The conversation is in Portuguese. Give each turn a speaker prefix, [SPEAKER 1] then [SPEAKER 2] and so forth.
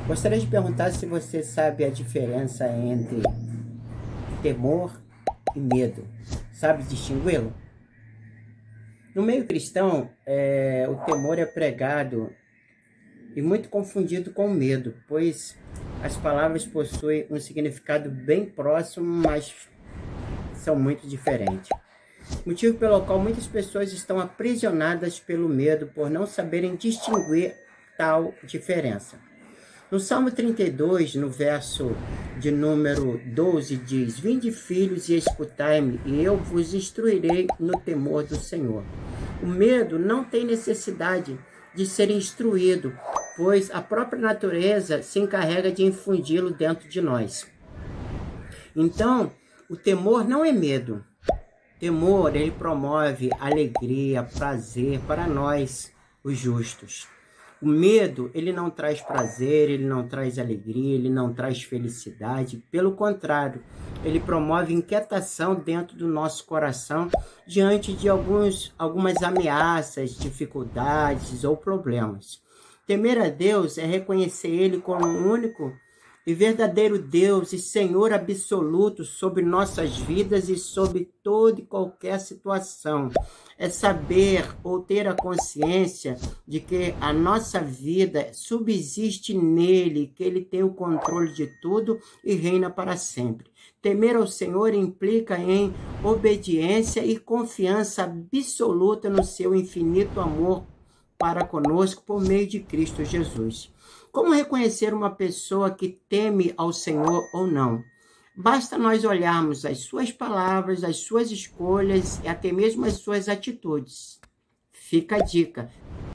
[SPEAKER 1] Gostaria de perguntar se você sabe a diferença entre temor e medo. Sabe distingui-lo? No meio cristão, o temor é pregado e muito confundido com medo, pois as palavras possuem um significado bem próximo, mas são muito diferentes. Motivo pelo qual muitas pessoas estão aprisionadas pelo medo por não saberem distinguir tal diferença. No Salmo 32, no verso de número 12, diz: Vinde, filhos, e escutai-me, e eu vos instruirei no temor do Senhor. O medo não tem necessidade de ser instruído, pois a própria natureza se encarrega de infundi-lo dentro de nós. Então, o temor não é medo. Temor, ele promove alegria, prazer para nós, os justos. O medo, ele não traz prazer, ele não traz alegria, ele não traz felicidade. Pelo contrário, ele promove inquietação dentro do nosso coração diante de algumas ameaças, dificuldades ou problemas. Temer a Deus é reconhecer Ele como o único e verdadeiro Deus e Senhor absoluto sobre nossas vidas e sobre toda e qualquer situação. É saber ou ter a consciência de que a nossa vida subsiste nele, que ele tem o controle de tudo e reina para sempre. Temer ao Senhor implica em obediência e confiança absoluta no seu infinito amor para conosco por meio de Cristo Jesus. Como reconhecer uma pessoa que teme ao Senhor ou não? Basta nós olharmos as suas palavras, as suas escolhas e até mesmo as suas atitudes. Fica a dica.